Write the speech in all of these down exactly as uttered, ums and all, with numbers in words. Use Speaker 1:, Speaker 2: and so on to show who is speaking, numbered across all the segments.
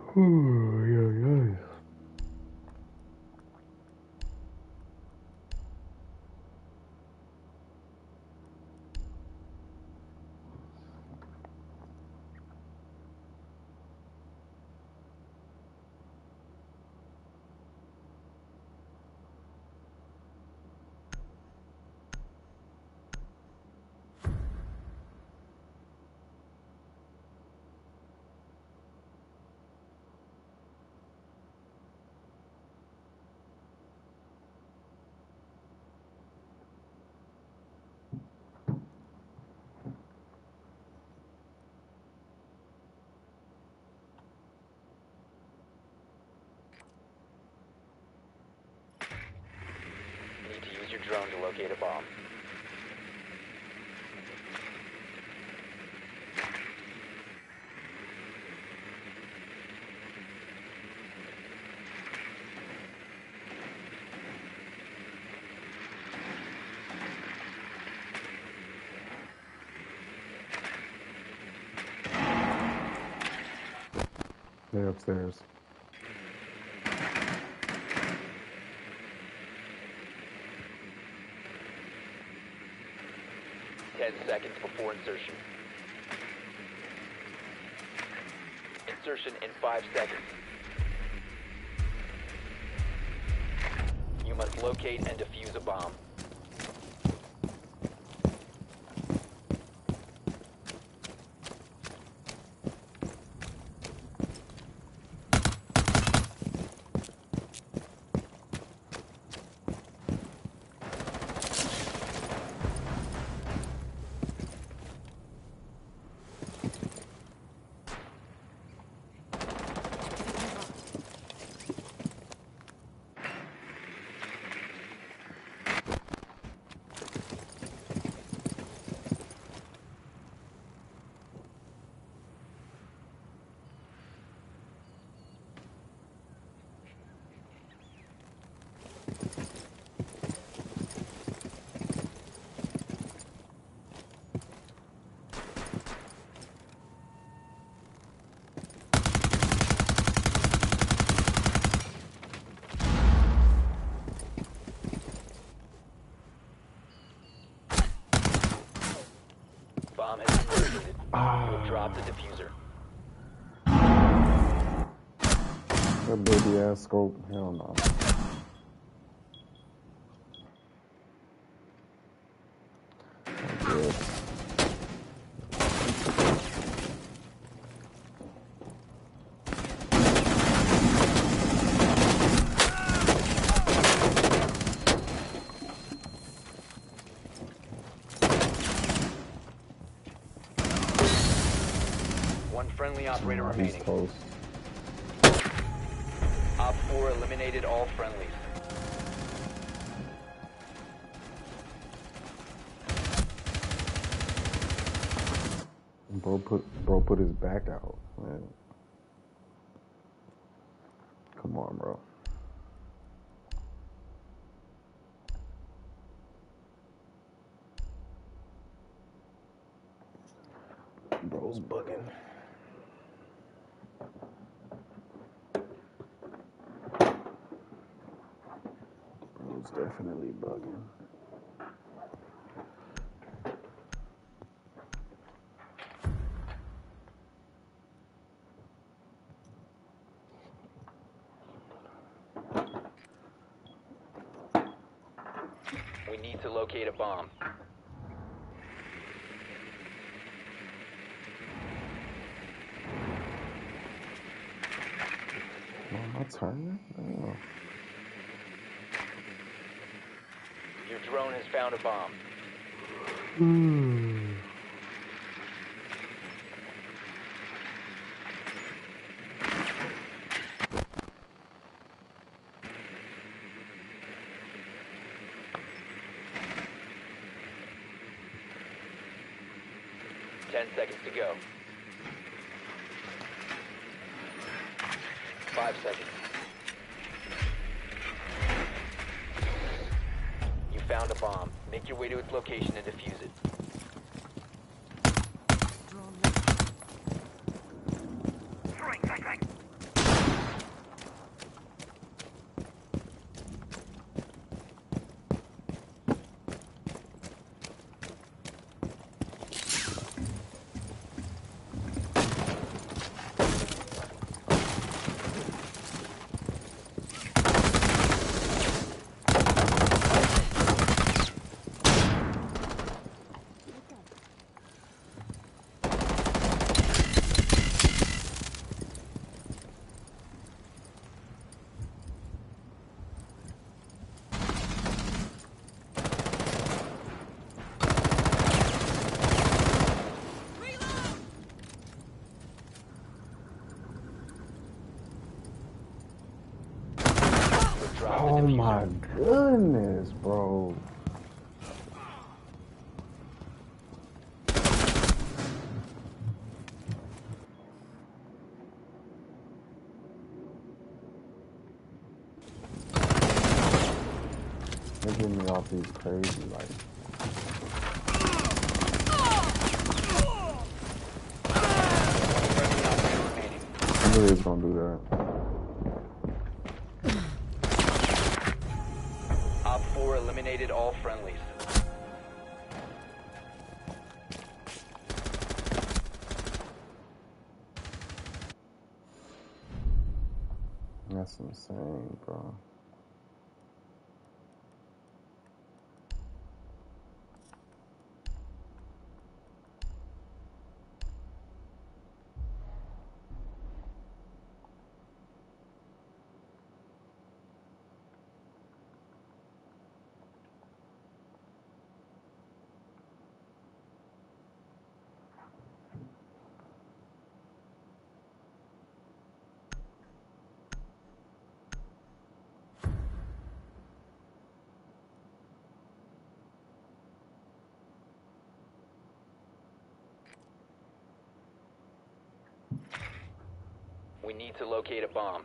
Speaker 1: Ooh, yeah, yeah.
Speaker 2: Need to use your drone to locate a bomb.
Speaker 1: They're upstairs.
Speaker 2: Ten seconds before insertion. Insertion in five seconds. You must locate and defuse a bomb. Bomb has been located.
Speaker 1: Ah.
Speaker 2: You have dropped the diffuser.
Speaker 1: That baby ass scope. Hell no. I'm good.
Speaker 2: One friendly operator
Speaker 1: Oh, he's
Speaker 2: remaining.
Speaker 1: close.
Speaker 2: Op four eliminated all friendlies.
Speaker 1: Bro put bro put his back out, man. Come on, bro. Bro's bugging. Bro's definitely bugging.
Speaker 2: We need to locate a bomb.
Speaker 1: Oh, my turn? Oh.
Speaker 2: Your drone has found a bomb.
Speaker 1: Hmm.
Speaker 2: Ten seconds to go. Five seconds. You found a bomb. Make your way to its location and defuse it.
Speaker 1: Oh
Speaker 2: diffuser.
Speaker 1: my goodness, bro. They're getting me off these crazy lights. I knew he was gonna do that.
Speaker 2: Op four eliminated all friendlies.
Speaker 1: That's insane, bro.
Speaker 2: We need to locate a bomb.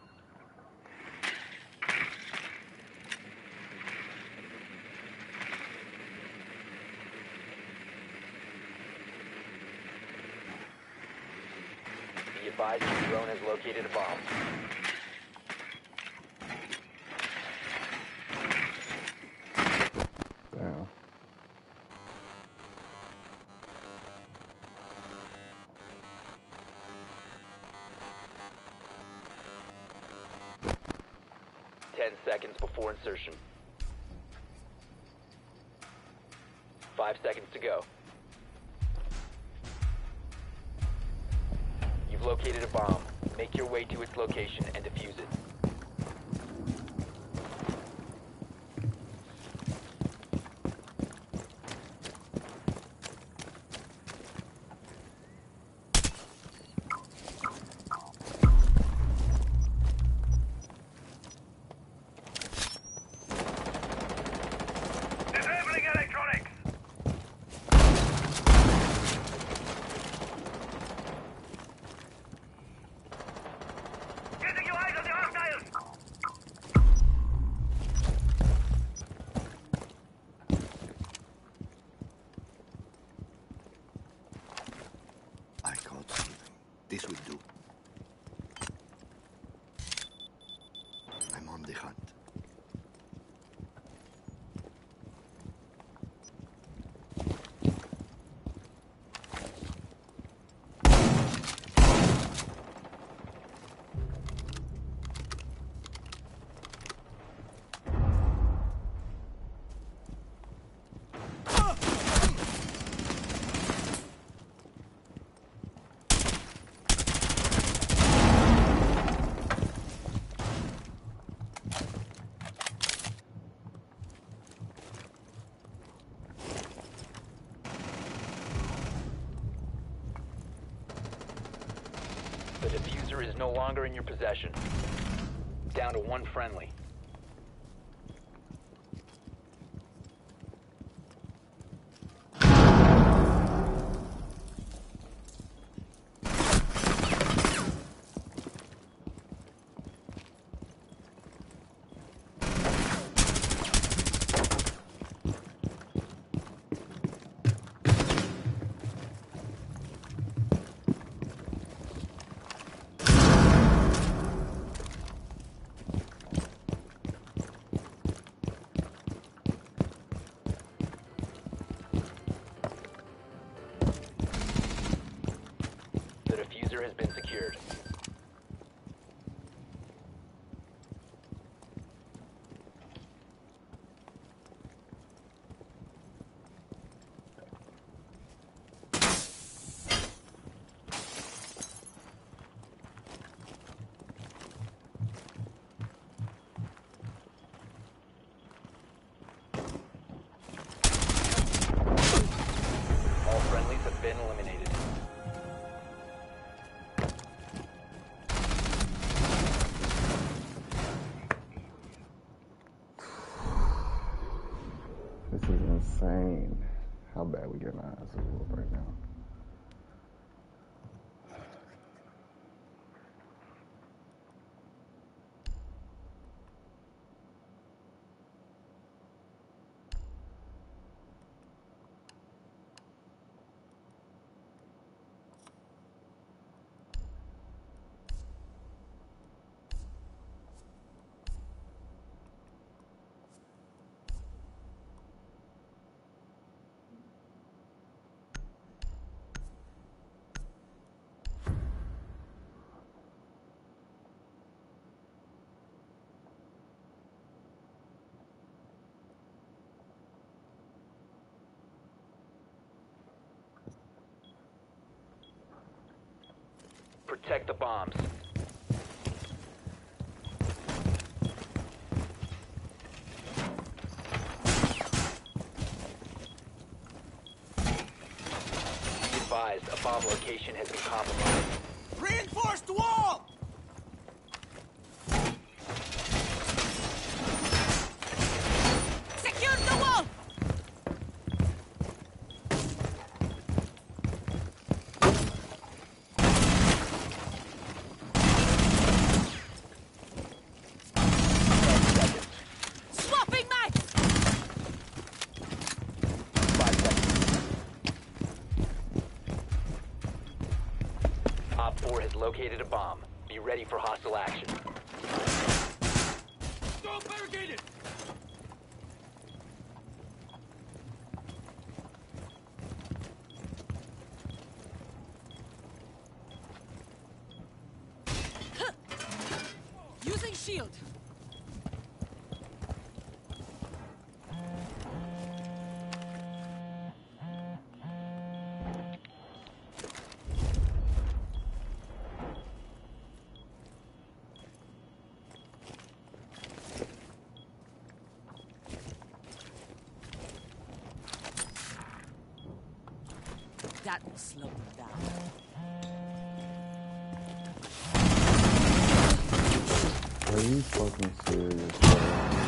Speaker 2: Be advised your drone has located a bomb.
Speaker 1: Damn.
Speaker 2: Ten seconds before insertion. Five seconds to go. You've located a bomb. Make your way to its location and defuse it.
Speaker 3: This will do. I'm on the hunt.
Speaker 2: The diffuser is no longer in your possession. Down to one friendly. Has been secured. All friendlies have been eliminated.
Speaker 1: ass a little right now.
Speaker 2: Protect the bombs. Be advised, a bomb location has been compromised.
Speaker 4: Reinforced wall! Secure the wall! Swapping knives!
Speaker 2: Five seconds. Op four has located a bomb. Be ready for hostile action.
Speaker 4: Go barricaded! Using shield. That will slow them down.
Speaker 1: Are you fucking serious, bro?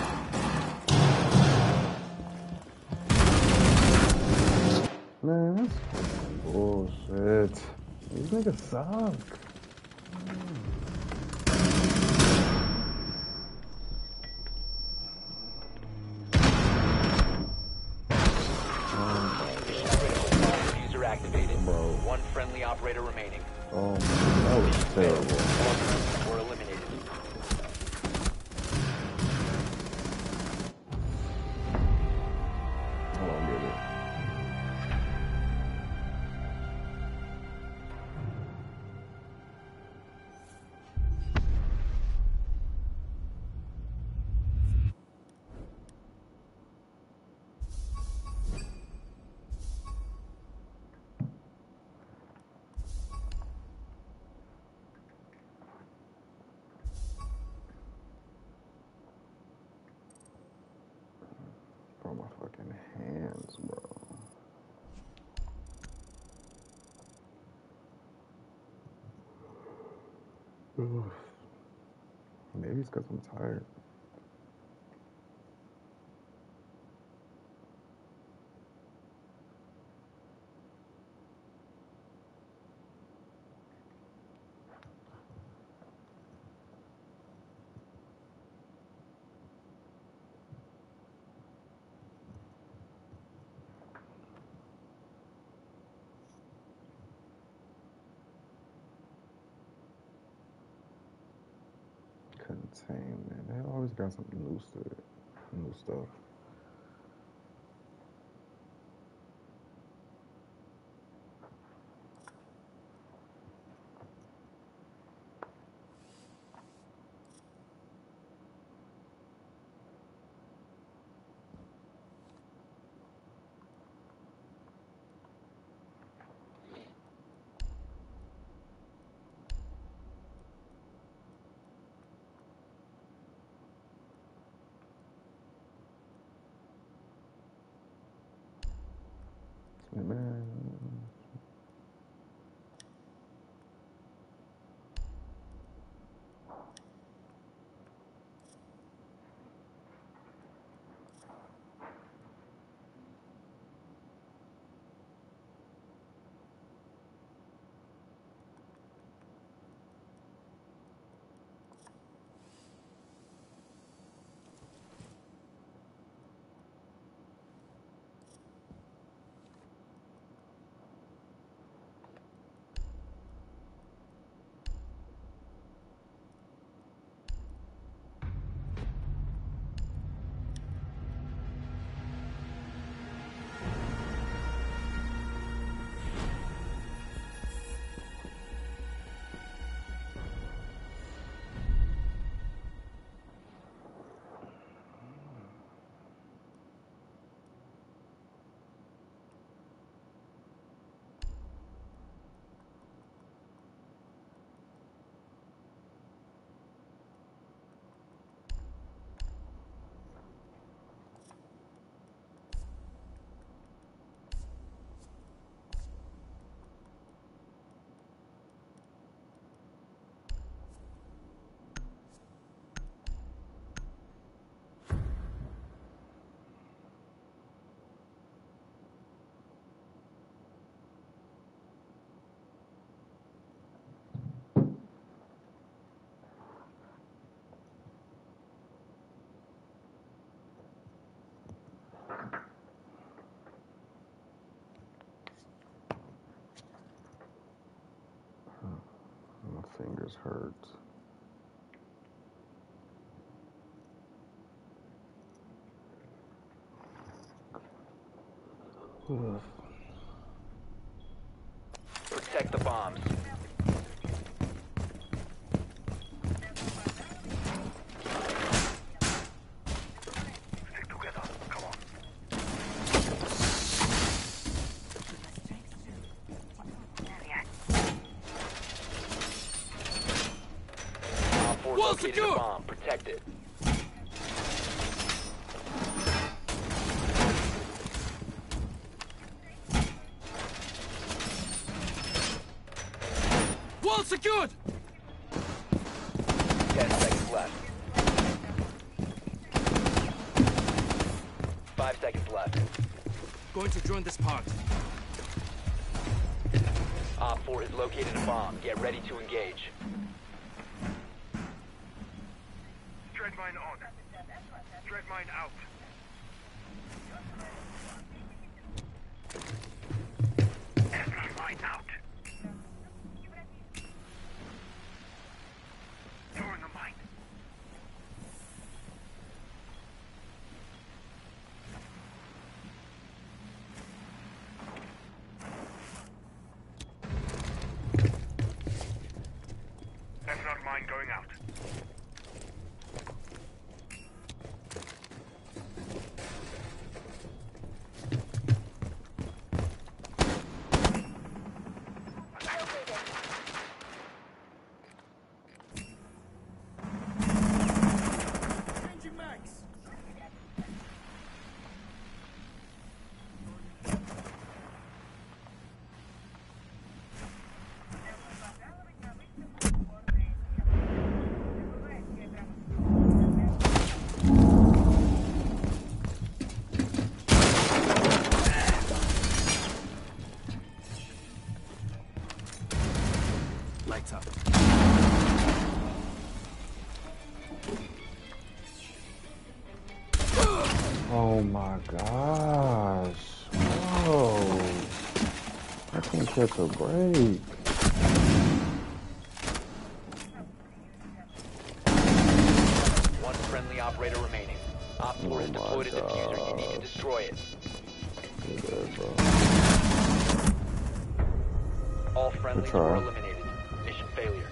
Speaker 1: Man, that's fucking bullshit. These niggas suck.
Speaker 2: User activated.
Speaker 1: Bro.
Speaker 2: One friendly operator remaining.
Speaker 1: Oh, man, that was terrible.
Speaker 2: All were eliminated.
Speaker 1: I don't get it. Bro, my fucking hands, bro. Ugh. Maybe it's because I'm tired. Containment. They always got something new to it. New stuff. Man. fingers hurt.
Speaker 2: Protect the bombs.
Speaker 3: Stick together. Come on.
Speaker 2: Op four
Speaker 4: Wall
Speaker 2: located
Speaker 4: secure!
Speaker 2: a bomb. Protect it.
Speaker 4: Wall secured!
Speaker 2: Ten seconds left. Five seconds left.
Speaker 4: Going to drone this part.
Speaker 2: Op four has located a bomb. Get ready to engage.
Speaker 3: Dread mine on. Dread mine out. Dread mine out. Throwing the mine. That's not mine going out.
Speaker 4: Changing max.
Speaker 3: Lights up.
Speaker 1: Oh my gosh. Whoa. I can't catch a break.
Speaker 2: One friendly operator remaining. Op four has
Speaker 1: Oh my
Speaker 2: deployed a diffuser. You need to
Speaker 1: gosh.
Speaker 2: destroy it.
Speaker 1: You're dead, bro.
Speaker 2: All friendlies
Speaker 1: Try.
Speaker 2: were eliminated. Mission failure.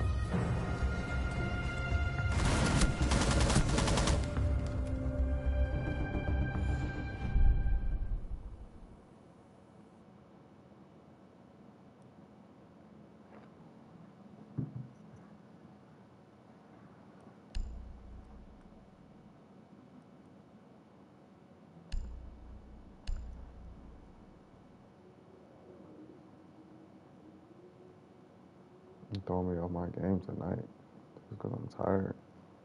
Speaker 1: You throwing me off my game tonight just because I'm tired.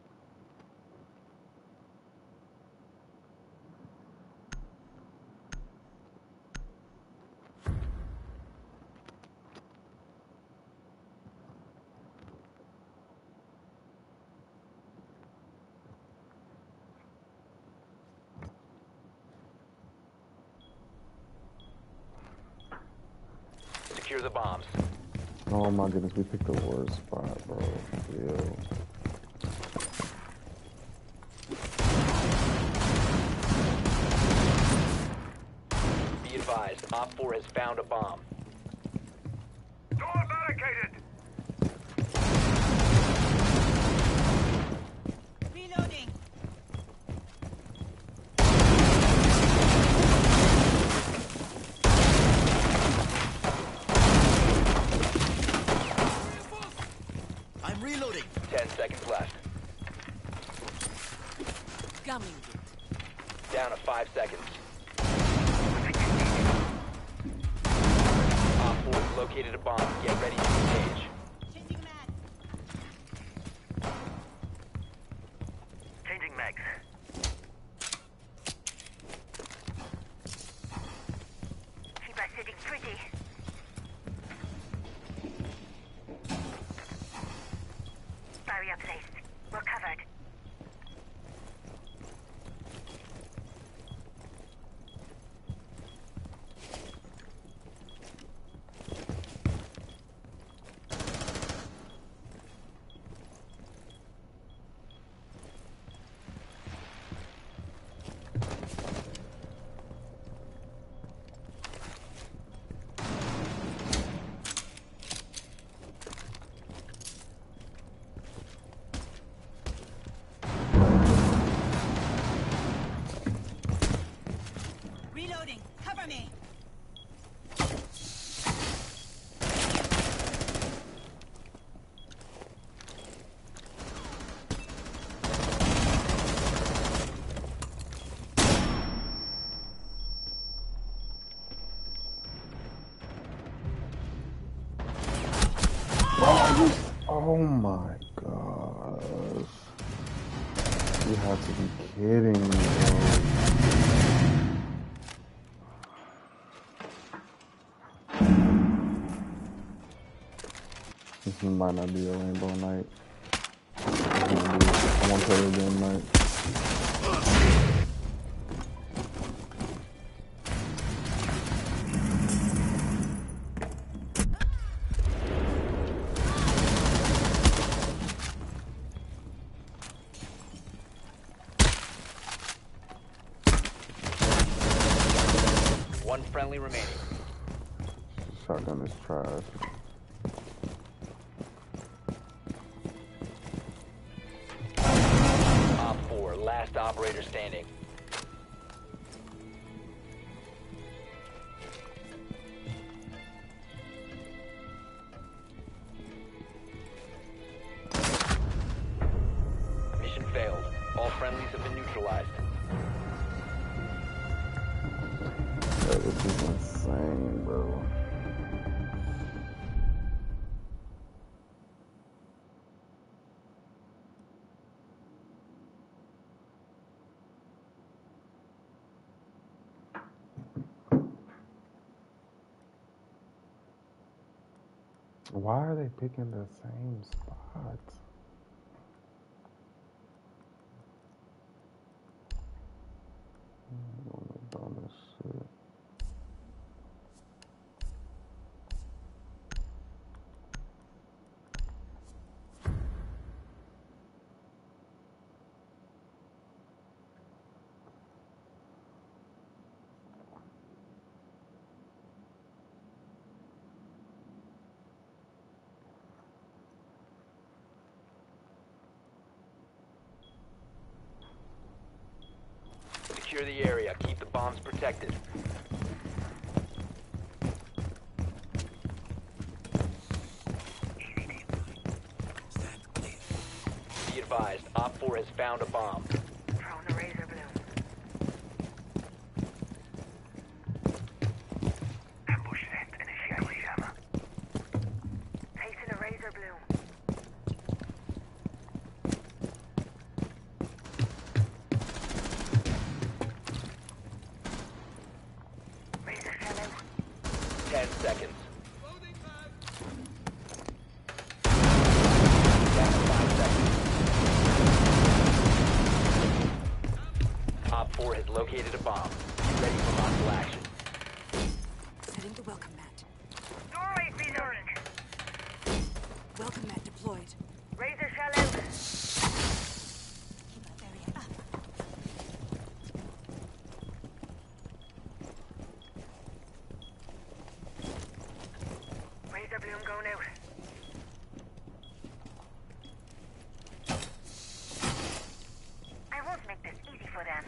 Speaker 2: Secure the bombs.
Speaker 1: Oh my goodness, we picked the worst spot, bro. Ew.
Speaker 2: Be advised, Op four has found a bomb.
Speaker 3: Door barricaded!
Speaker 4: Reloading.
Speaker 3: I'm reloading.
Speaker 2: Ten seconds left.
Speaker 4: Gumming it.
Speaker 2: Down to five seconds. Op four has located a bomb. Get ready to engage.
Speaker 4: Changing mag.
Speaker 3: Changing mags.
Speaker 5: Keep us sitting pretty. Barrier placed. We're covered.
Speaker 1: Oh my gosh. You have to be kidding me, bro. This might not be a rainbow night. I want to play a game night.
Speaker 2: One friendly remaining.
Speaker 1: Shotgun is trash.
Speaker 2: Op four, last operator standing. Mission failed. All friendlies have been neutralized.
Speaker 1: Yeah, this is insane, bro. Why are they picking the same spots? I'm gonna do this shit.
Speaker 2: Secure the area. Keep the bombs protected. Be advised, Op four has found a bomb.
Speaker 5: Throwing the razor bloom.
Speaker 3: Ambush set. Initiate jammer.
Speaker 5: Placing a razor bloom. Razor fell out.
Speaker 2: Ten seconds. Op four has located a bomb. Be ready for hostile action.
Speaker 4: Setting the welcome mat.
Speaker 5: Doorway reloading.
Speaker 4: Welcome mat deployed.
Speaker 5: Razor fell out.
Speaker 4: Keep that area up.
Speaker 5: Razor bloom going out. I won't make this easy for them.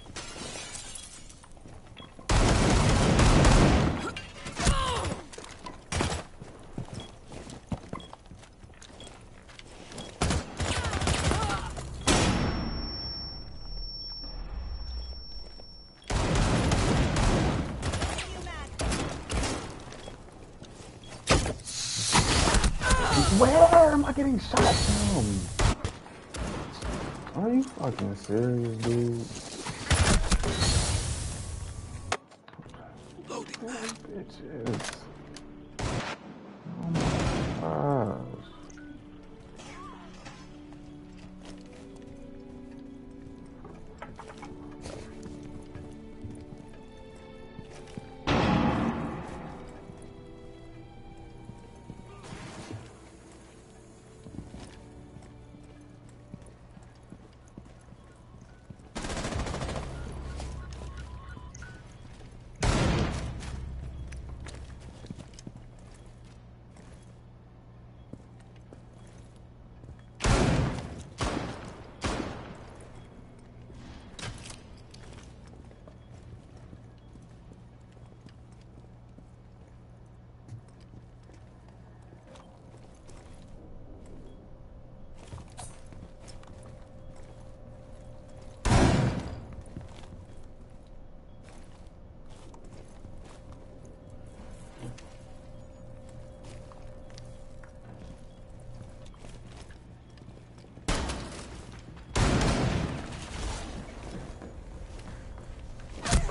Speaker 1: Where am I getting shot from? Are you fucking serious, dude? Loading bitches. Oh my gosh.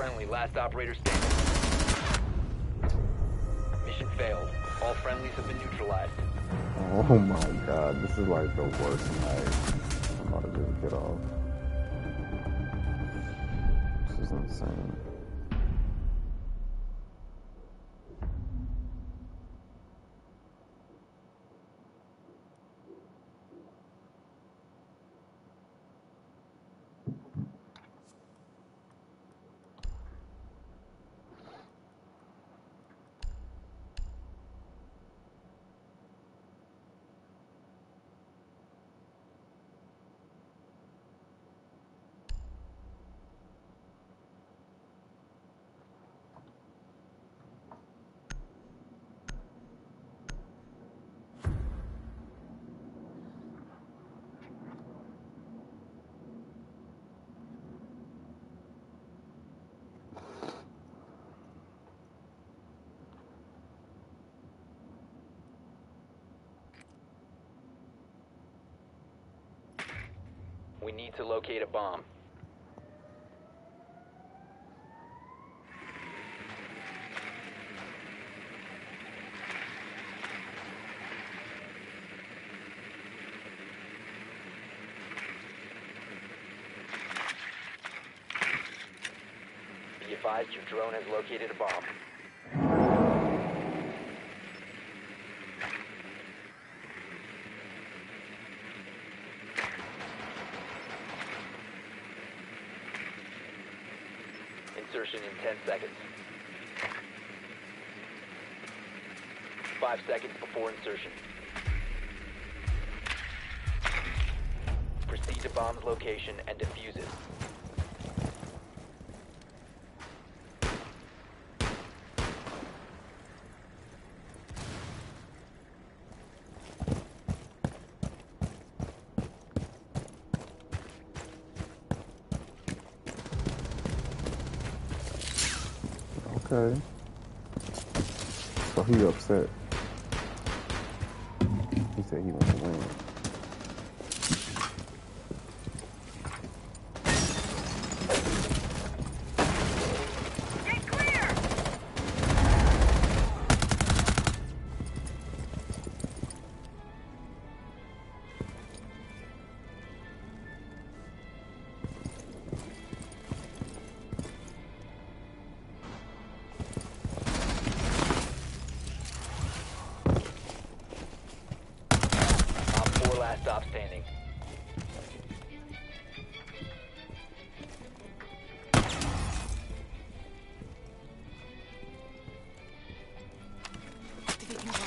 Speaker 2: Friendly, last operator standing. Mission failed. All friendlies have been neutralized.
Speaker 1: Oh my god, this is like the worst night. I'm about to just get off. This is insane.
Speaker 2: We need to locate a bomb. Be advised, your drone has located a bomb. Insertion in ten seconds. Five seconds before insertion. Proceed to bomb's location and defuse it.
Speaker 1: Okay. So he upset. He said he wants to win.
Speaker 5: Get clear!
Speaker 2: Op four last stop standing.
Speaker 4: Activating bomb.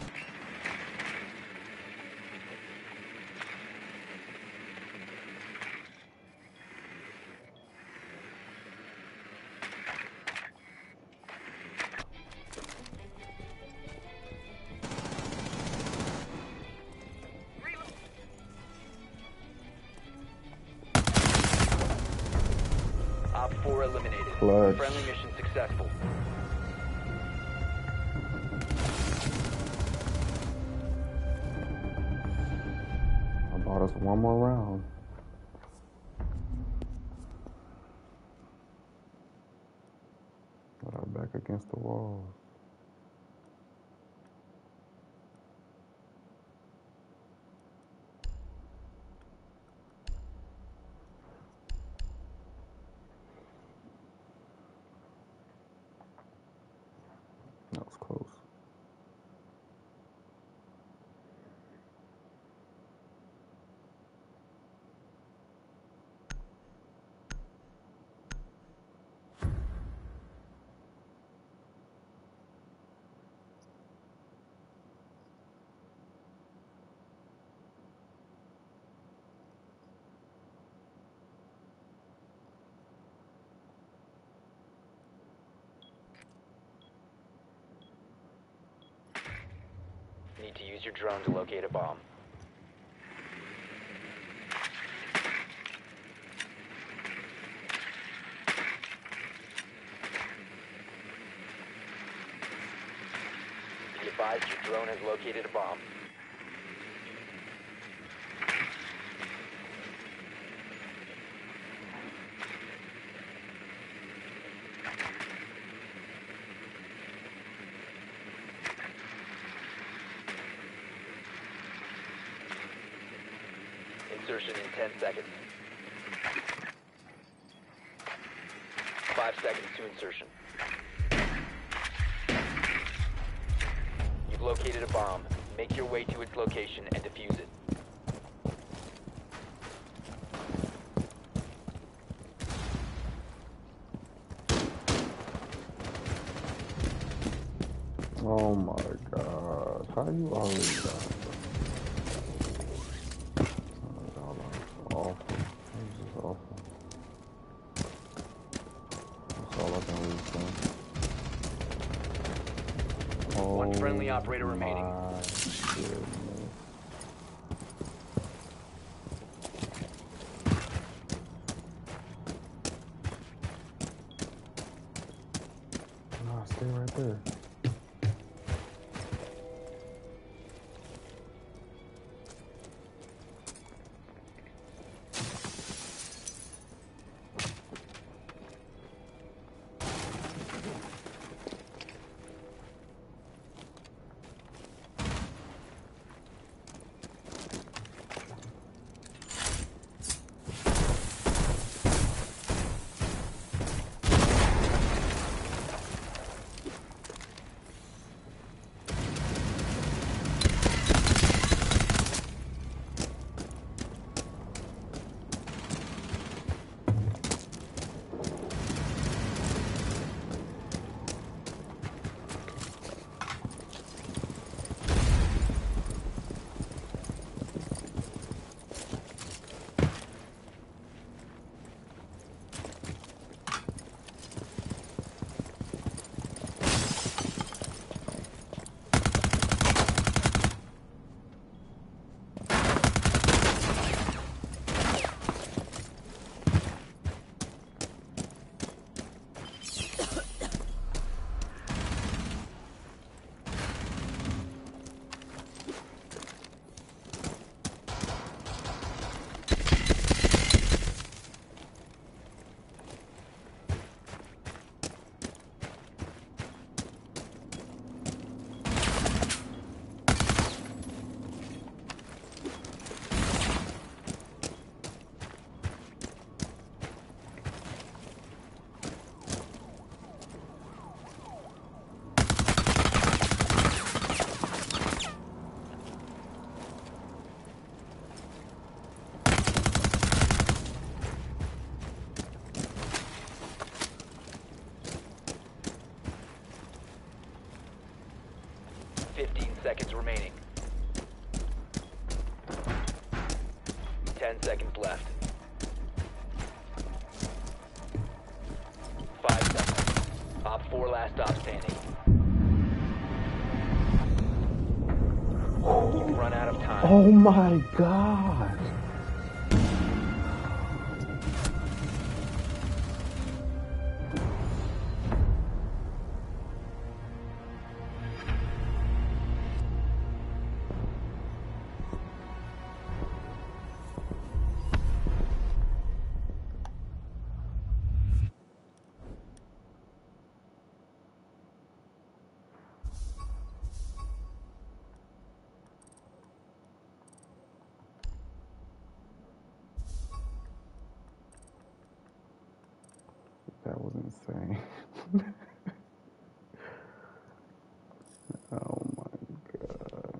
Speaker 2: Op four eliminated.
Speaker 1: Clutch.
Speaker 2: Friendly mission successful.
Speaker 1: I bought us one more round. But I'm back against the wall. That was close.
Speaker 2: Need to use your drone to locate a bomb. Be advised, your drone has located a bomb. insertion in ten seconds. Five seconds to insertion. You've located a bomb. Make your way to its location and defuse it.
Speaker 1: Oh my god. How you always die? Oh, awful. This is awful. That's all I can really say. Oh,
Speaker 2: One friendly operator
Speaker 1: my
Speaker 2: remaining.
Speaker 1: goodness. Nah, stay right there.
Speaker 2: fifteen seconds remaining. ten seconds left. five seconds. Op four last stop standing. You've run out of time.
Speaker 1: Oh my god. That was insane. Oh my god.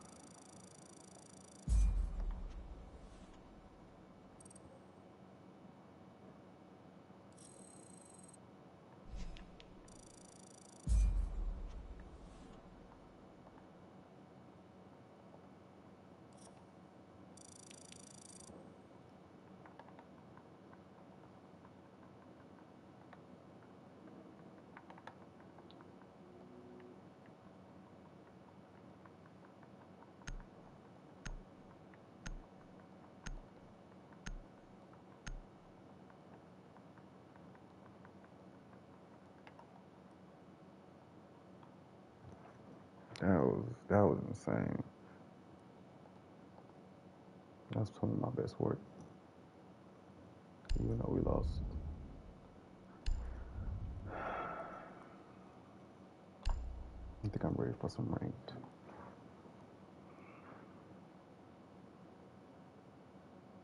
Speaker 1: That was that was insane. That's some of my best work. Even though we lost. I think I'm ready for some ranked.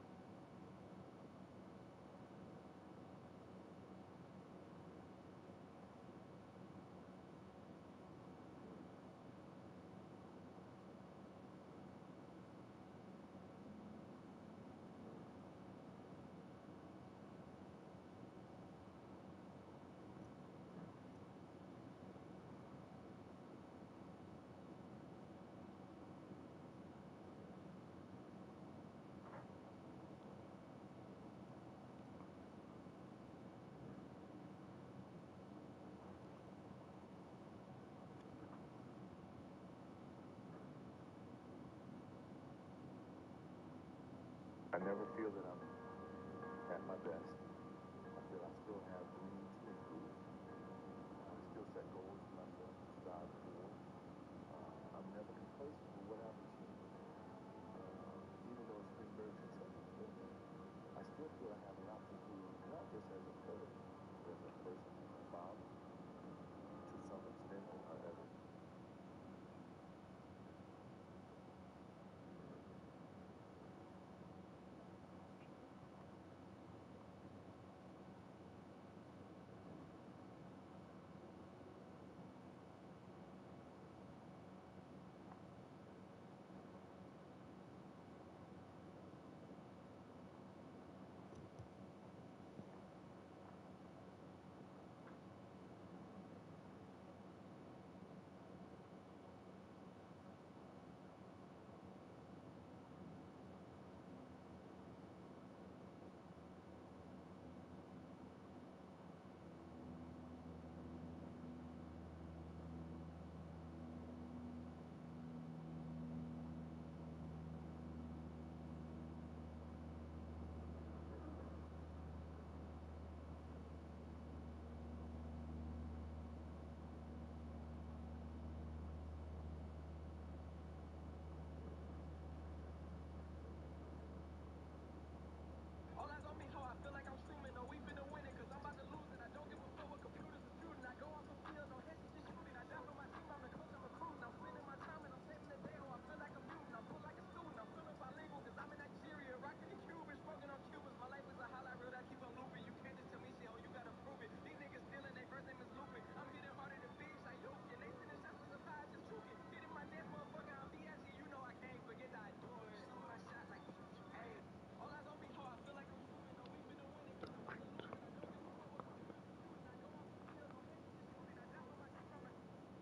Speaker 1: I never feel that I'm at my best. I feel I still have room to improve. I still set goals for myself to strive for. Uh, I'm never complacent with what I've achieved. Uh, even though it's been very successful for me, I still feel I have a lot to improve, not just as a player, but as a person, as a father, to some extent, uh, as a
Speaker 3: All eyes on me, ho, I feel like I'm streaming. No, we finna win it, cause I'm about to lose it. I don't give a fuck what computers are shooting. I go off the field, no hesitation shooting. I dive on my team, I'm the coach, I'm recruiting. I'm spending my time and I'm saving the day, ho. I feel like a mutant. I feel like a student. I'm feeling bilingual, cause I'm in Nigeria, rocking the Cubans, smoking on Cubans. My life is a highlight reel that keep on looping. You can't just tell me shit, ho, you gotta prove it. These niggas stealing, their first name is Lupin. I'm hitting harder than Biggs, like Yokin. They sending shots to the fire, just juke it. Hitting my neck, motherfucker, I'm B S G. You know I can't forget that I do it. Shoot my shot like, hey. All eyes on me, ho, I feel like I'm streaming. No, we finna win it, cause I'm about to lose it. I don't give a fuck what computers are shooting. I go off the field, no hesitation shooting. I dive on my team, I'm the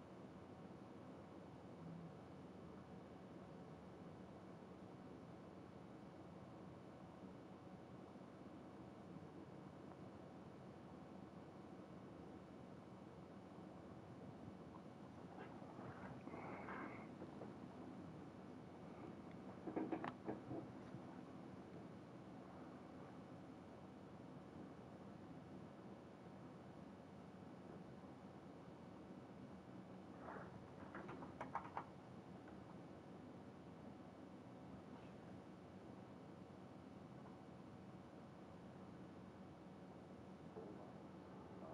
Speaker 1: whole lot. Uh,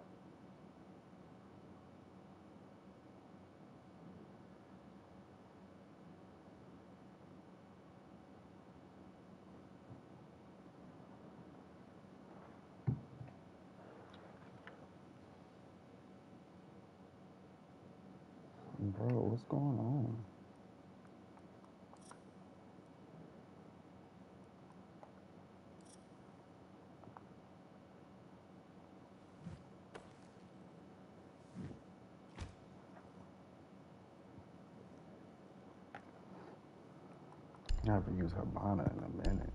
Speaker 6: Bro, what's going on? I haven't used Habana in a minute.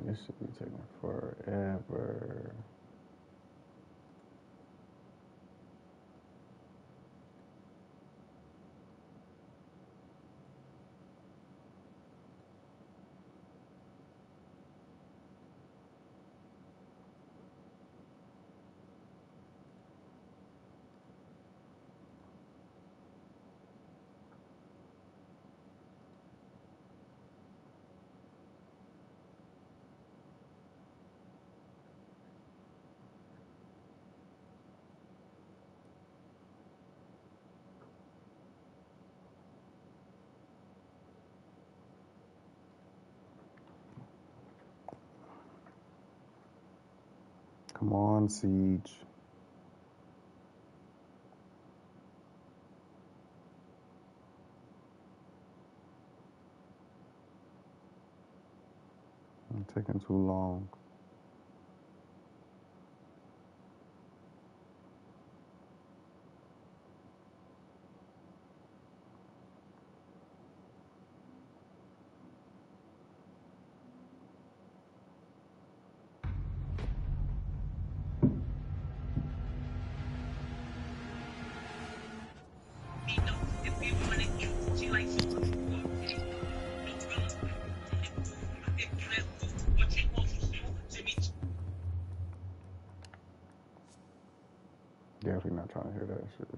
Speaker 6: Man, this should be taking forever. Come on, Siege. I'm taking too long. Definitely not trying to hear that shit.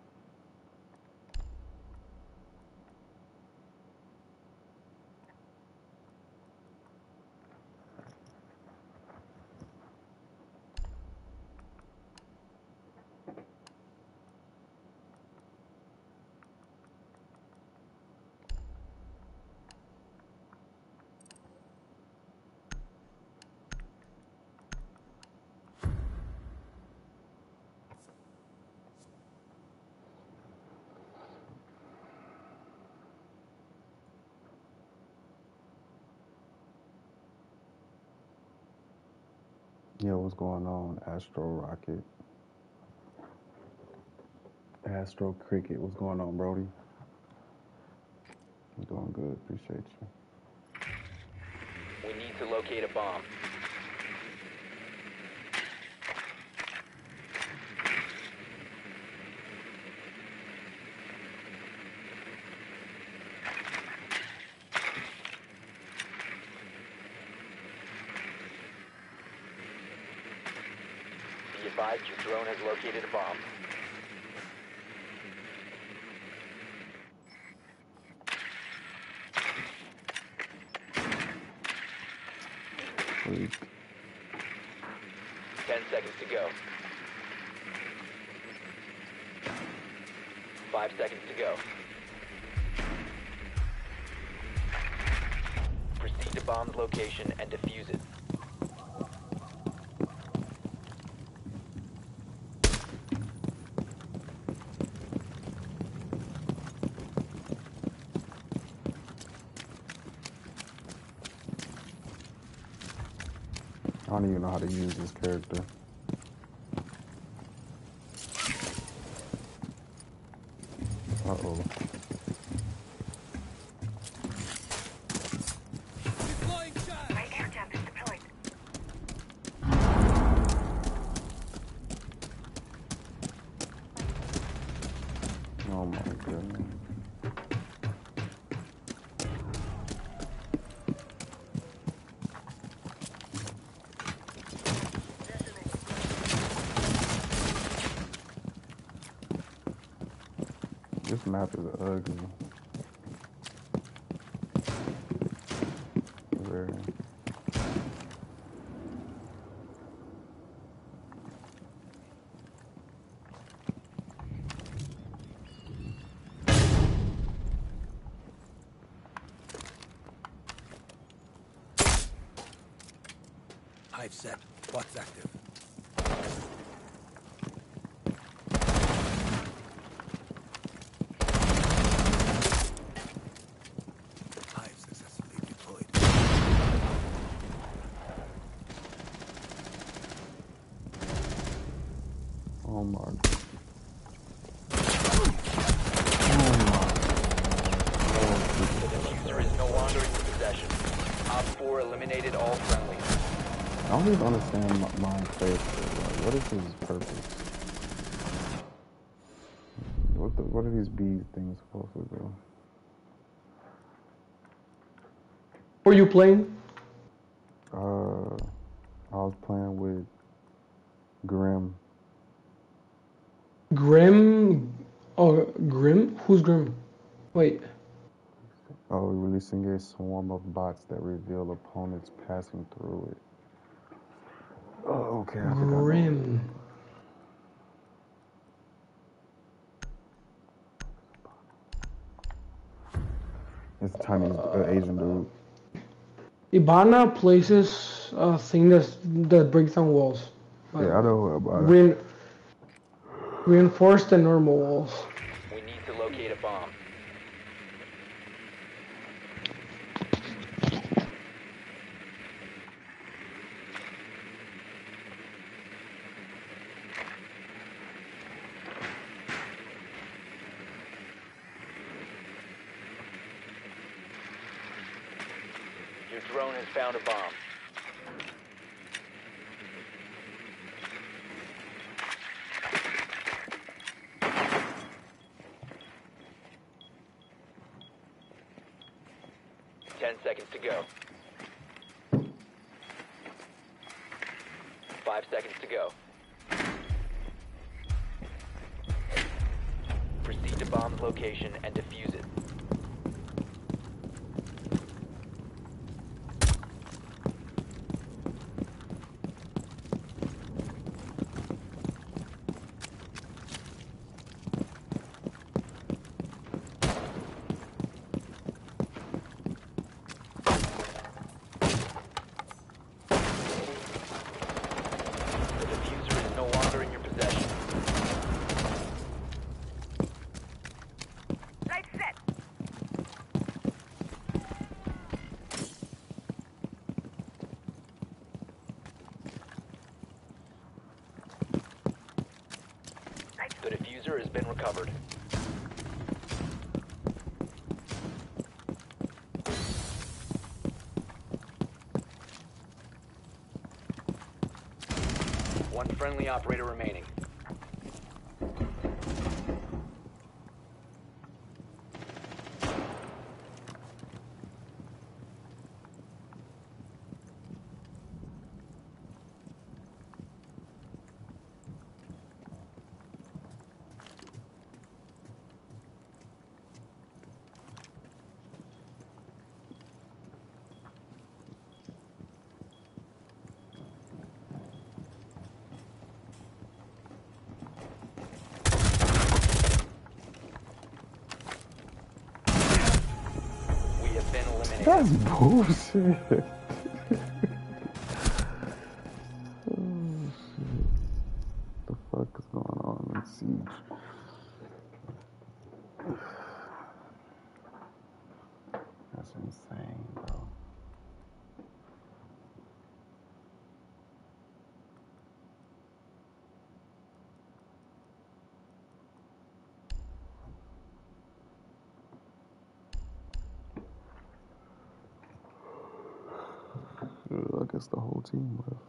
Speaker 6: Yo, what's going on? Astro Rocket. Astro Cricket. What's going on, Brody? I'm doing good. Appreciate you.
Speaker 2: We need to locate a bomb. Be advised your drone has located a bomb.
Speaker 6: Please.
Speaker 2: Ten seconds to go. Five seconds to go. Proceed to bomb's location and defuse it.
Speaker 6: I don't even know how to use this character. Uh-oh.
Speaker 5: My air jump is deployed.
Speaker 6: Oh my goodness. This map is ugly. Very.
Speaker 7: Hive set. What's active? Hive successfully deployed.
Speaker 6: Oh my.
Speaker 2: The diffuser is no longer in your possession. Op four eliminated all friendlies.
Speaker 6: I don't even understand my, my face. Like, what is his purpose? What the, what are these bee things supposed to do?
Speaker 8: Who are you playing?
Speaker 6: Uh, I was playing with Grim.
Speaker 8: Grim? Oh, Grim? Who's Grim? Wait.
Speaker 6: Oh, releasing a swarm of bots that reveal opponents passing through it. Oh, okay. I think I know.
Speaker 8: Grim.
Speaker 6: It's a Chinese uh, Asian dude.
Speaker 8: Ibana places a thing that's, that breaks down walls.
Speaker 6: Yeah, I know about it.
Speaker 8: Rein, reinforced and normal walls.
Speaker 2: We need to locate a bomb. Your drone has found a bomb. Ten seconds to go. Five seconds to go. Proceed to bomb's location and defuse it. The diffuser is no longer in your possession.
Speaker 5: Light set.
Speaker 2: The diffuser has been recovered. One friendly operator remaining. We have been eliminated.
Speaker 6: That's bullshit. Oh, shit. The fuck is going on in Siege? That's insane, bro. Uh, I guess the whole team left.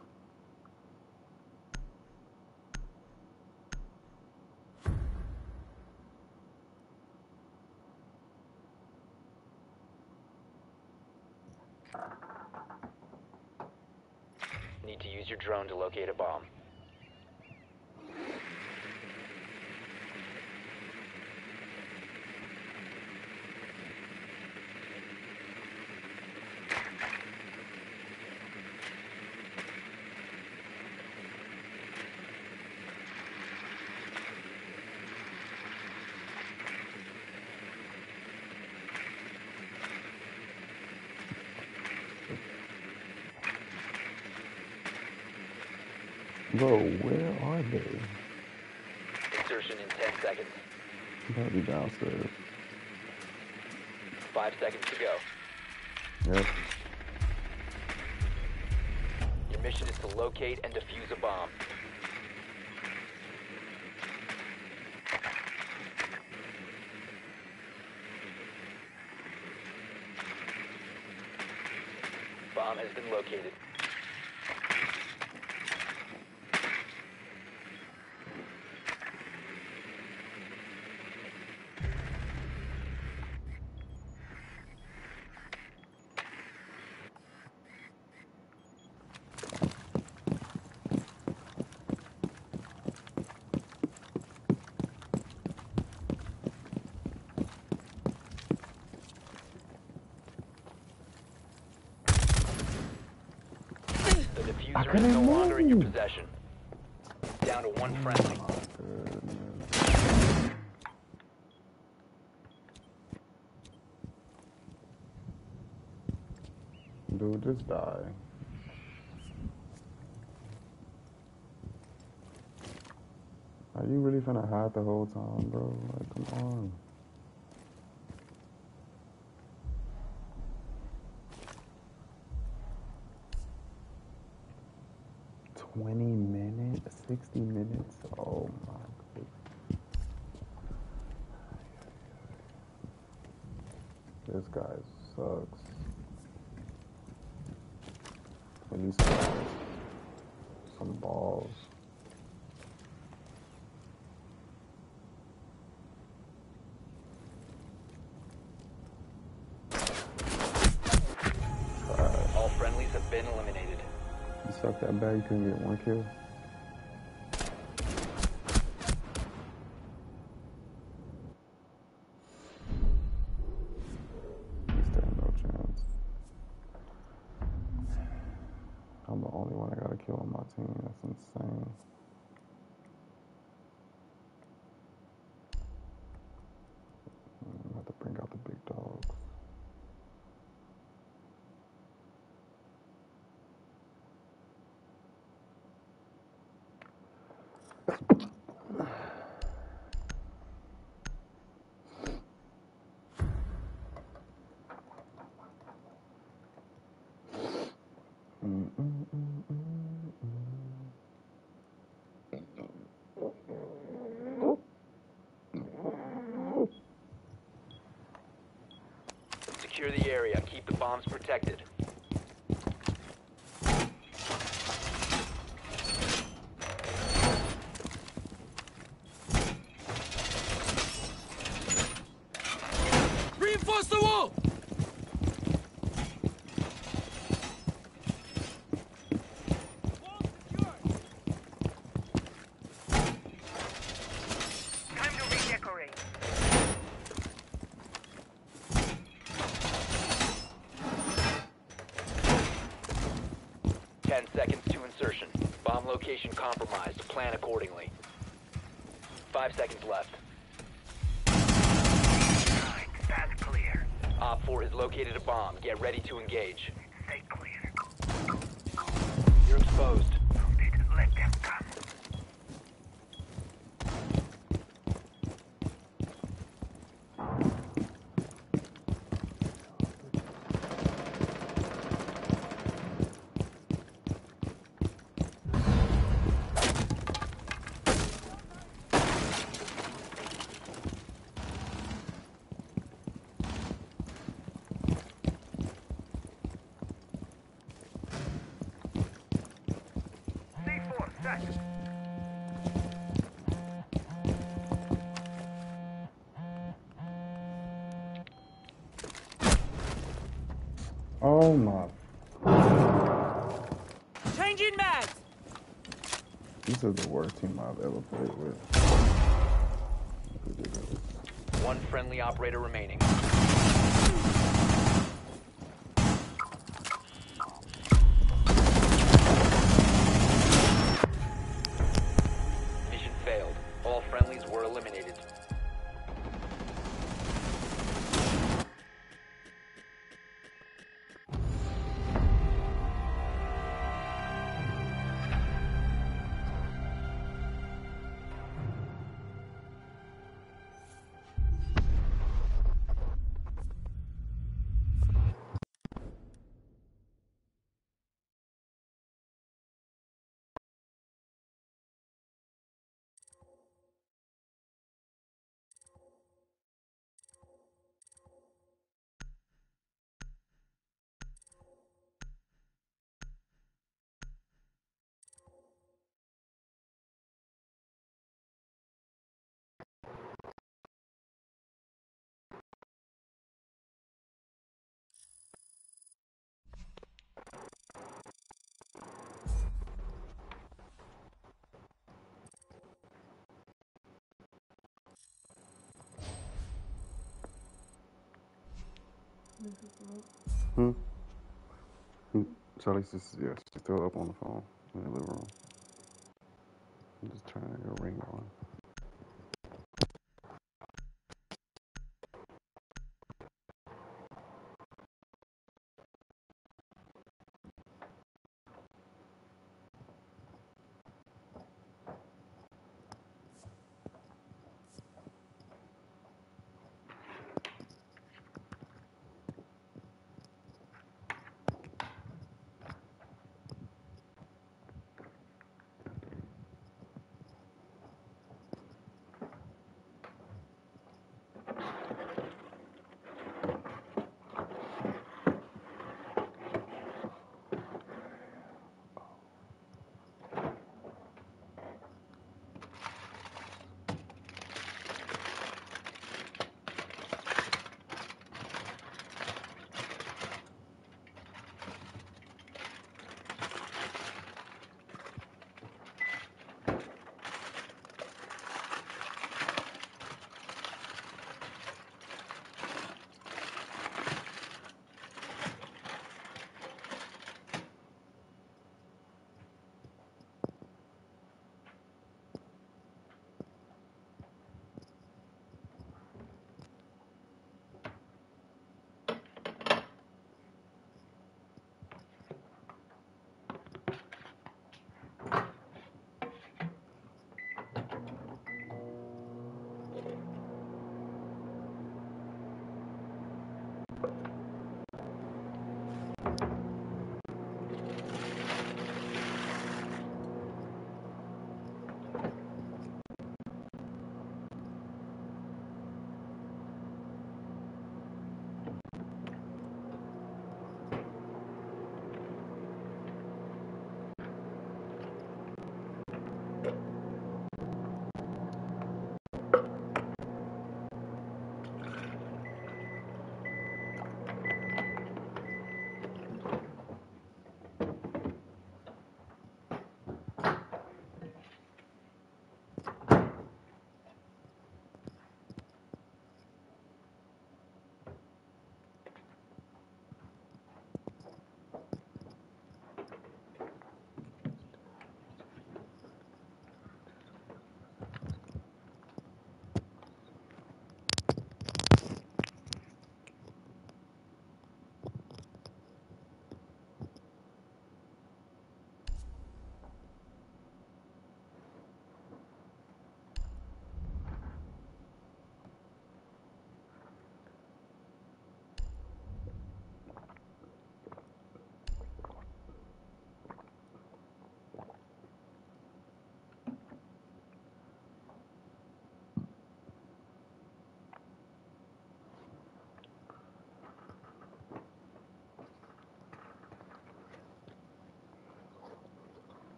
Speaker 2: Need to use your drone to locate a bomb.
Speaker 6: Bro, where are they?
Speaker 2: Insertion in ten seconds.
Speaker 6: They gotta be downstairs.
Speaker 2: Five seconds to go.
Speaker 6: Yep.
Speaker 2: Your mission is to locate and defuse a bomb. Bomb has been located. The diffuser is no longer in your possession. Down to one friendly.
Speaker 6: Dude, just die. Are you really finna hide the whole time, bro? Like, come on. twenty minutes? sixty minutes? Oh my god. This guy sucks. At least some balls.
Speaker 2: All friendlies have been eliminated.
Speaker 6: You suck that bad, you couldn't get one kill. You stand no chance. I'm the only one that got a kill on my team. That's insane. I have to bring out the big dogs.
Speaker 2: Secure the area. Keep the bombs protected.
Speaker 7: Reinforce the wall!
Speaker 5: Time to redecorate.
Speaker 2: Ten seconds to insertion. Bomb location compromised. Plan accordingly. Five seconds left.
Speaker 5: Right, that's clear.
Speaker 2: Op four has located a bomb. Get ready to engage.
Speaker 5: Stay clear.
Speaker 2: You're exposed.
Speaker 5: Let them come. C four set.
Speaker 6: Oh my.
Speaker 9: Changing mags.
Speaker 6: This is the worst team I've ever played with.
Speaker 2: One friendly operator remaining. Mission failed. All friendlies were eliminated.
Speaker 6: Hmm? Hmm. Charlie says, yeah, she threw it up on the phone in the living room. I'm just turning your ring on.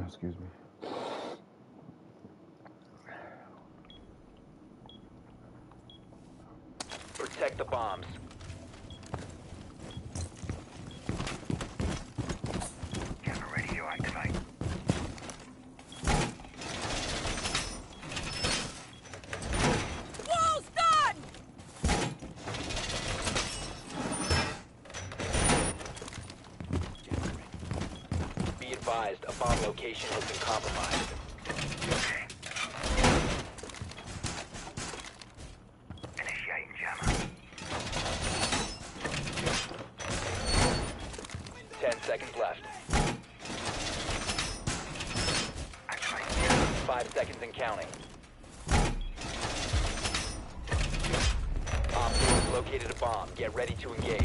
Speaker 6: Excuse me.
Speaker 2: Protect the bombs.
Speaker 5: Camera ready to activate.
Speaker 4: Wall's done!
Speaker 2: Be advised, a bomb location has been compromised.
Speaker 5: Initiating jammer.
Speaker 2: Ten seconds left.
Speaker 5: Activate jammer.
Speaker 2: Five seconds and counting. Op four has located a bomb. Get ready to engage.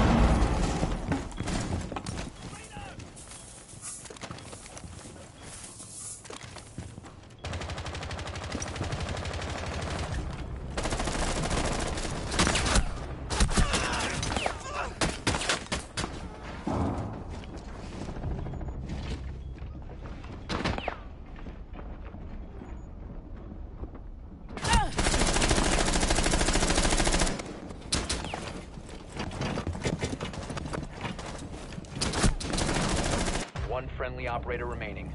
Speaker 2: One friendly operator remaining.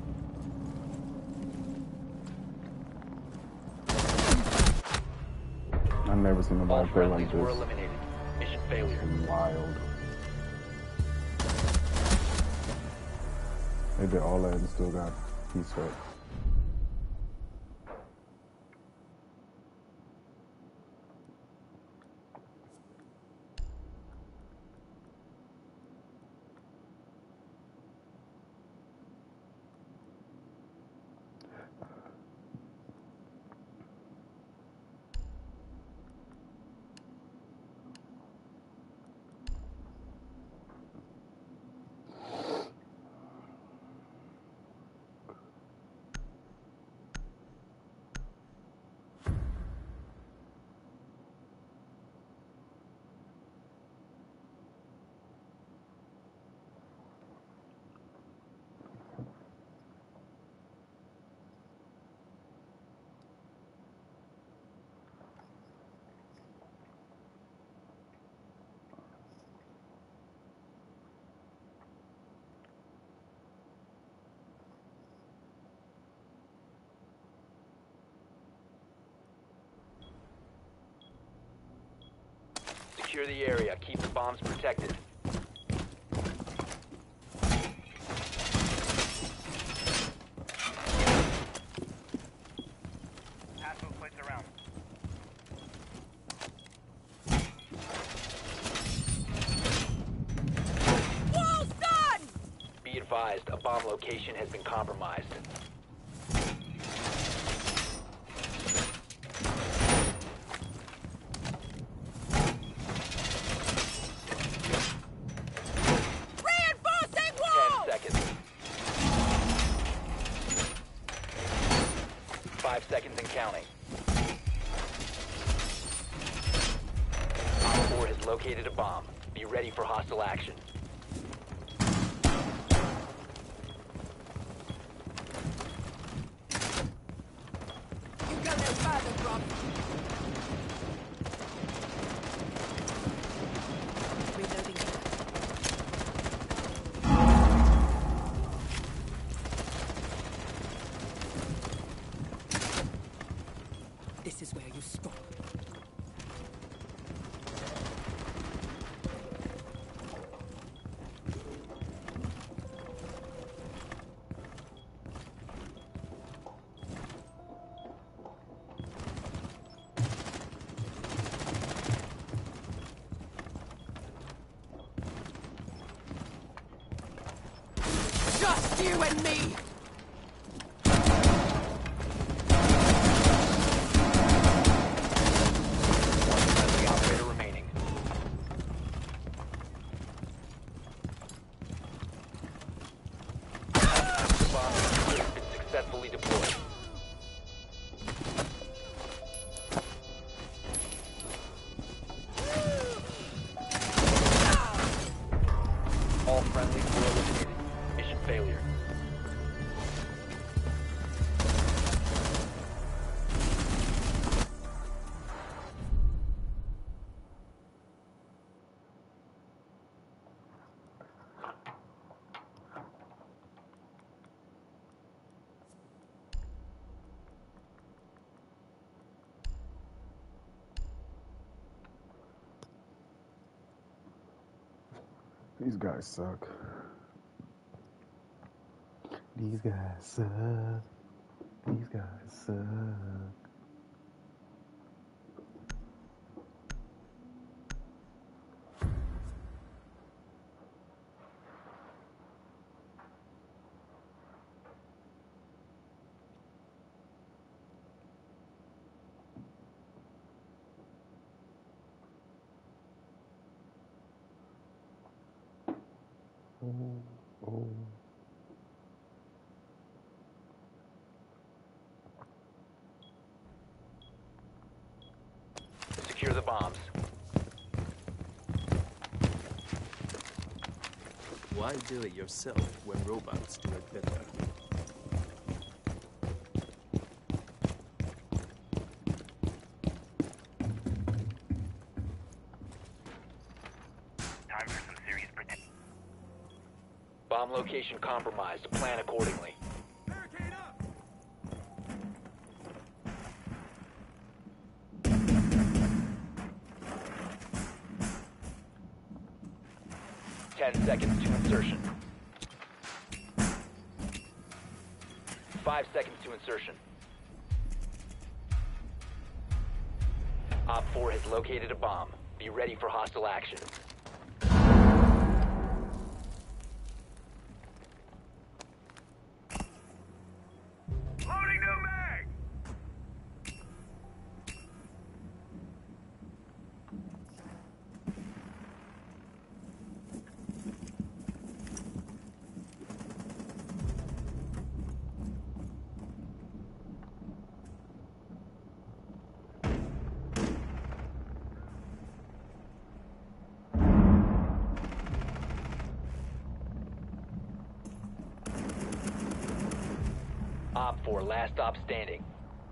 Speaker 6: I've never seen
Speaker 2: All
Speaker 6: nobody play like
Speaker 2: friendlies were
Speaker 6: this.
Speaker 2: eliminated. Mission failure.
Speaker 6: Wild. They did all that and still got piece up.
Speaker 2: Secure the area. Keep the bombs protected.
Speaker 5: Hostile plates around.
Speaker 4: Wall's done!
Speaker 2: Be advised, a bomb location has been compromised.
Speaker 4: Reinforcing
Speaker 2: Ten
Speaker 4: wall!
Speaker 2: seconds. Five seconds and counting. Op four has located a bomb. Be ready for hostile action.
Speaker 4: You go no further, Rob. Reloading. This is where you stop. Just you and me!
Speaker 2: One friendly operator remaining. The bomb has been successfully deployed. All friendlies were eliminated. Mission failure.
Speaker 6: These guys suck. These guys suck. These guys suck. Oh, oh.
Speaker 2: Secure the bombs.
Speaker 9: Why do it yourself when robots do it better?
Speaker 5: Time for some serious protection.
Speaker 2: Bomb location compromised. Plan accordingly.
Speaker 3: Barricade up!
Speaker 2: Ten seconds to insertion. Five seconds to insertion. Op four has located a bomb. Be ready for hostile action.
Speaker 5: Loading new mag!
Speaker 2: Op four, last stop standing.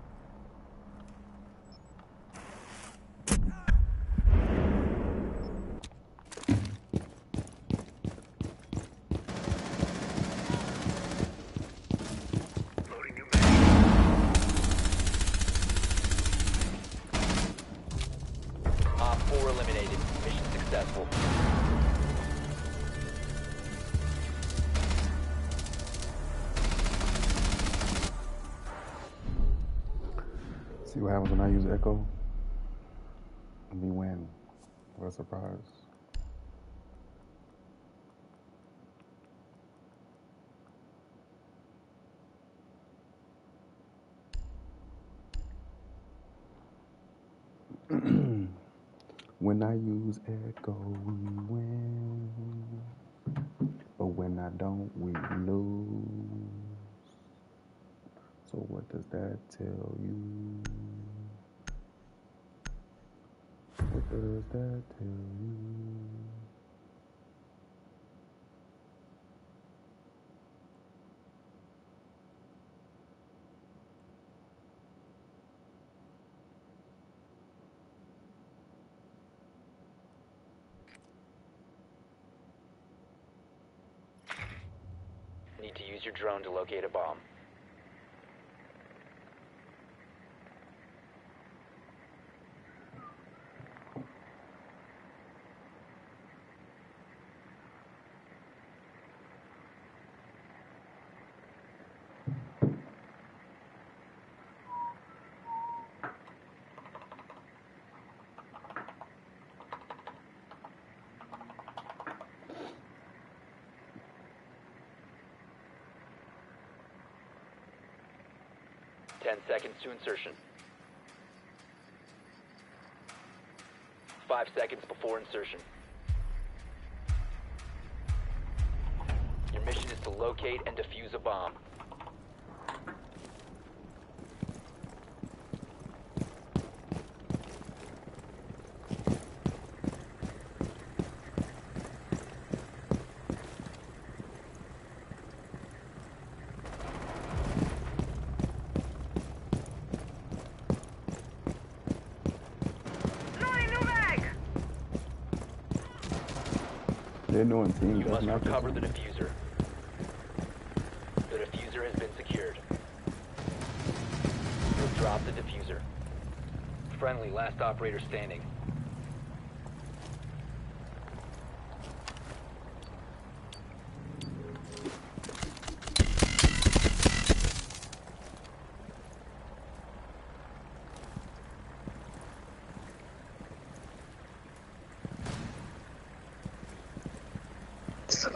Speaker 5: Loading new mag.
Speaker 2: Op four eliminated. Mission successful.
Speaker 6: See what happens when I use Echo? We win. What a surprise. When I use Echo, we win. But when I don't, we lose. So what does that tell you? What does that tell you?
Speaker 2: Need to use your drone to locate a bomb. Ten seconds to insertion. Five seconds before insertion. Your mission is to locate and defuse a bomb.
Speaker 5: Loading new mag!
Speaker 6: They're doing teams.
Speaker 2: You
Speaker 6: That's
Speaker 2: must
Speaker 6: not
Speaker 2: recover the
Speaker 6: just-
Speaker 2: diffuser. The diffuser has been secured. You have dropped the diffuser. Friendly, last operator standing.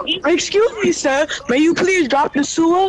Speaker 10: Excuse me, sir. May you please drop the sewer?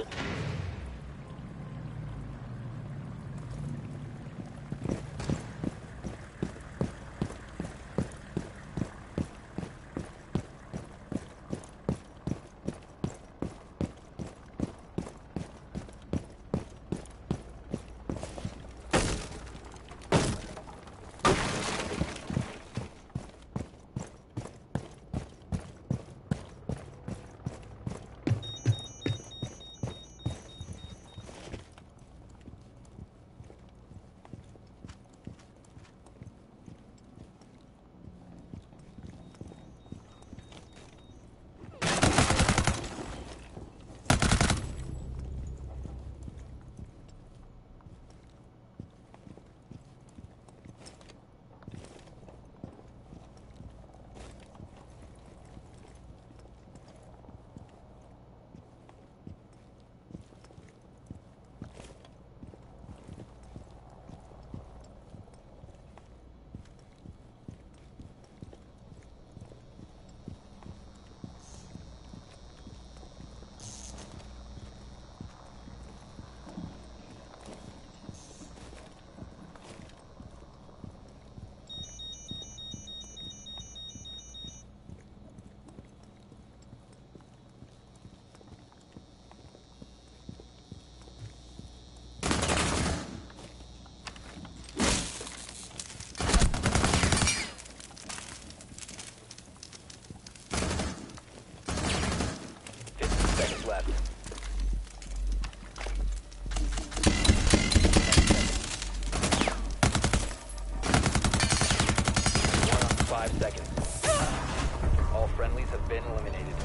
Speaker 2: Five seconds. All friendlies have been eliminated.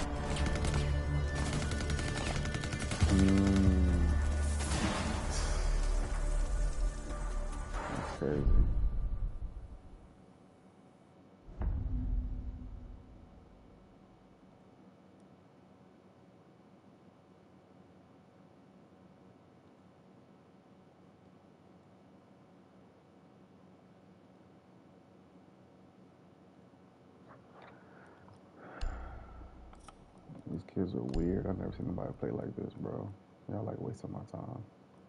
Speaker 6: Mm. That's crazy. These kids are weird. I've never seen anybody play like this, bro. Y'all like wasting my time.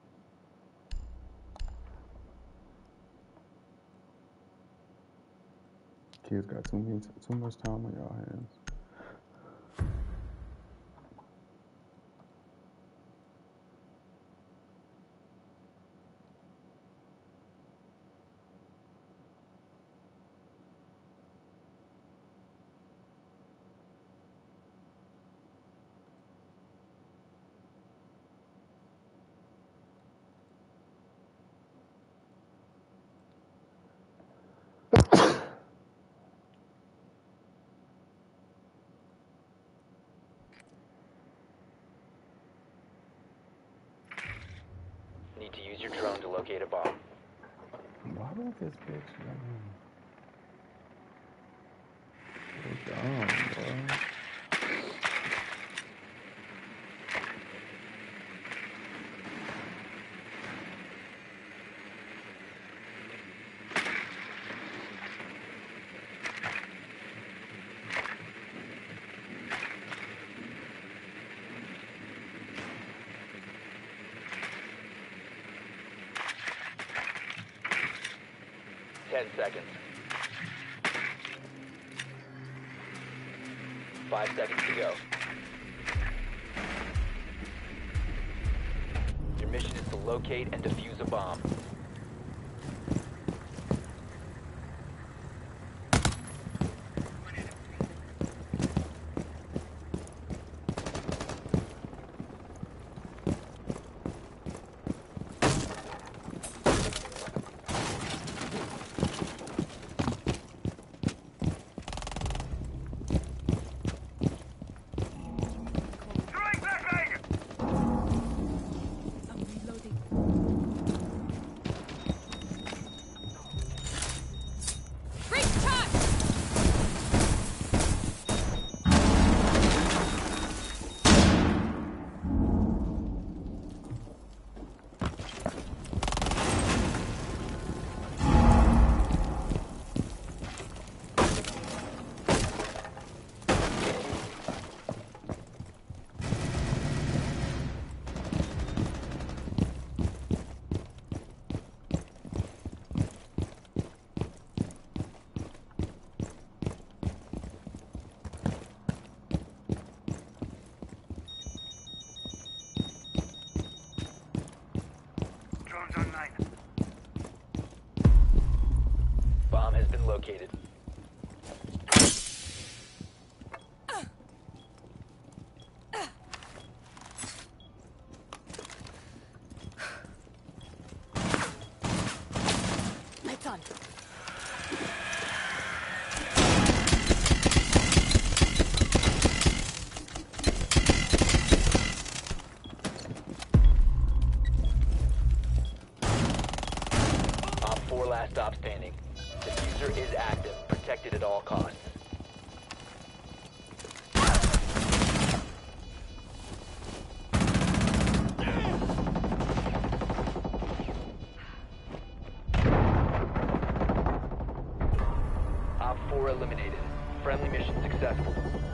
Speaker 6: Kids got too many, too much time on y'all hands.
Speaker 2: Need to use your drone to locate a bomb.
Speaker 6: Why would this bitch so dumb, bro?
Speaker 2: Ten seconds. Five seconds to go. Your mission is to locate and defuse a bomb. standing. Diffuser is active, protected at all costs. Op four eliminated. Friendly mission successful.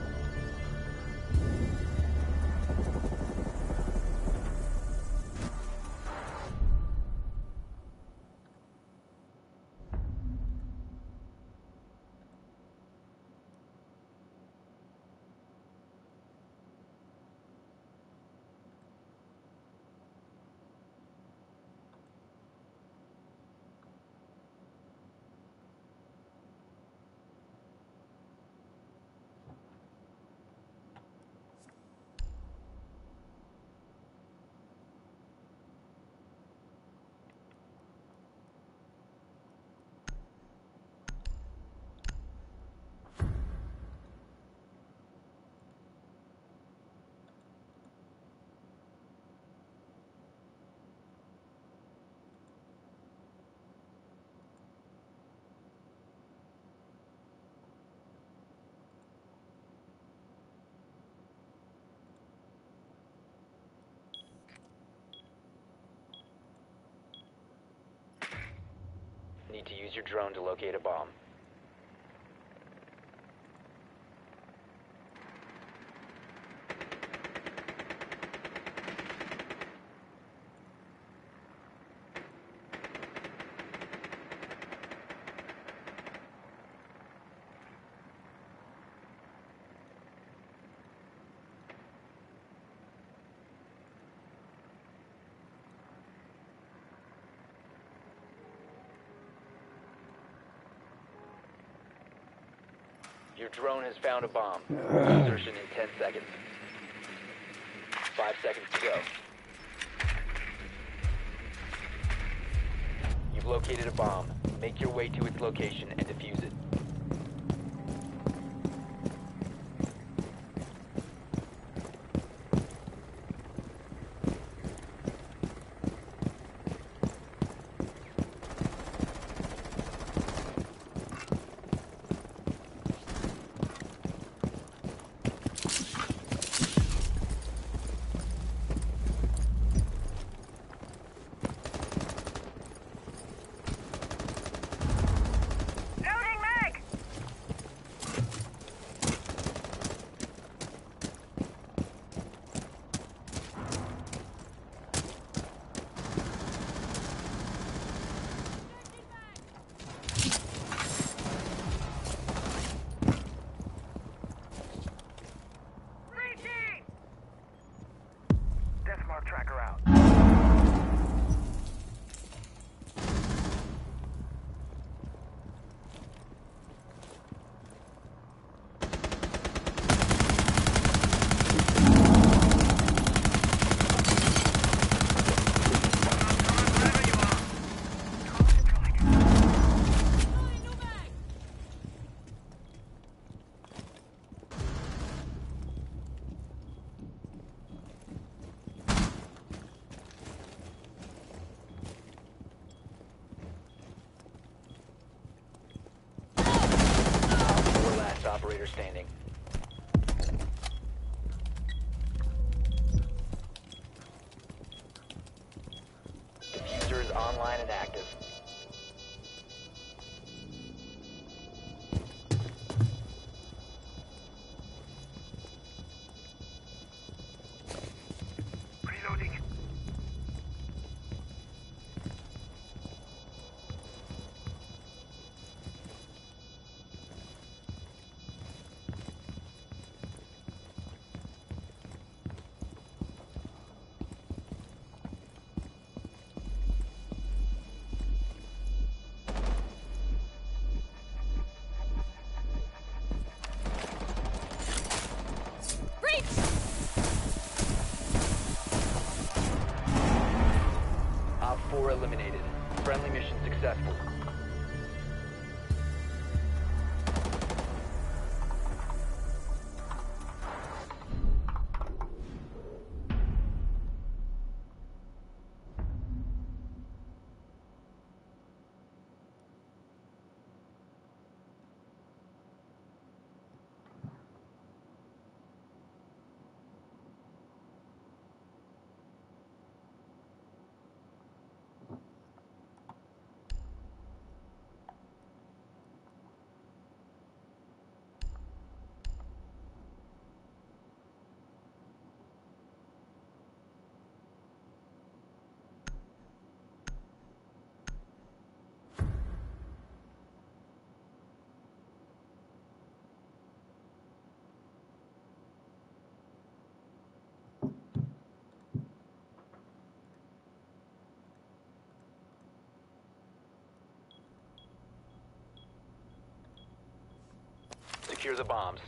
Speaker 2: Need to use your drone to locate a bomb. Your drone has found a bomb. Insertion in ten seconds. Five seconds to go. You've located a bomb. Make your way to its location and defuse it.
Speaker 3: Tracker out.
Speaker 2: Operator standing. Diffuser is online and active.
Speaker 3: Reloading.
Speaker 2: Op four eliminated. Friendly mission successful. Secure the bombs.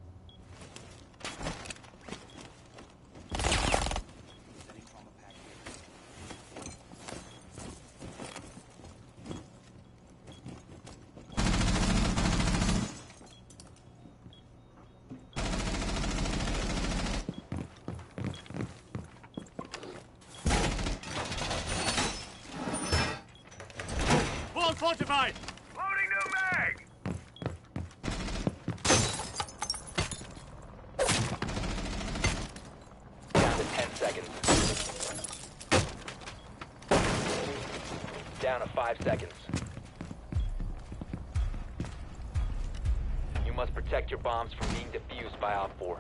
Speaker 11: Wall fortified!
Speaker 3: Loading new mag!
Speaker 2: Down to ten seconds. Down to five seconds. You must protect your bombs from being defused by Op four.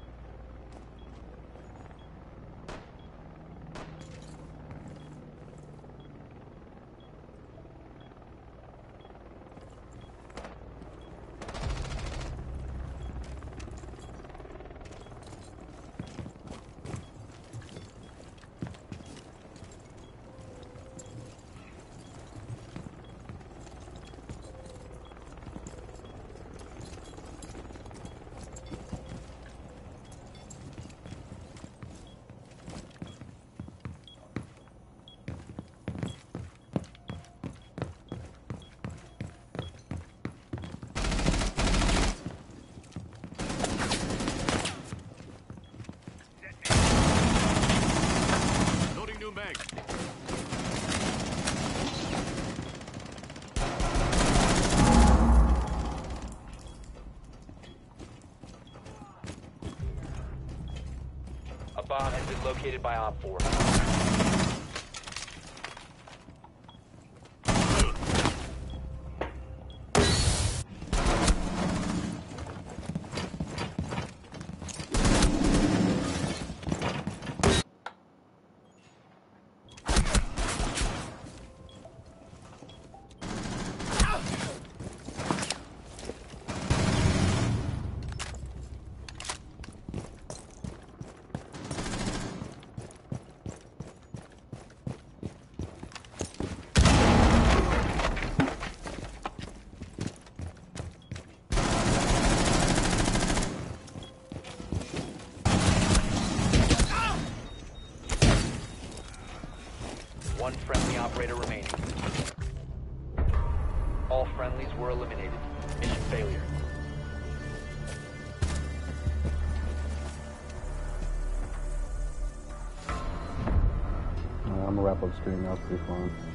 Speaker 11: Loading new mag.
Speaker 2: A bomb has been located by Op four. One friendly operator remaining. All friendlies were eliminated. Mission failure.
Speaker 6: I'm gonna wrap up the stream. That was pretty fun.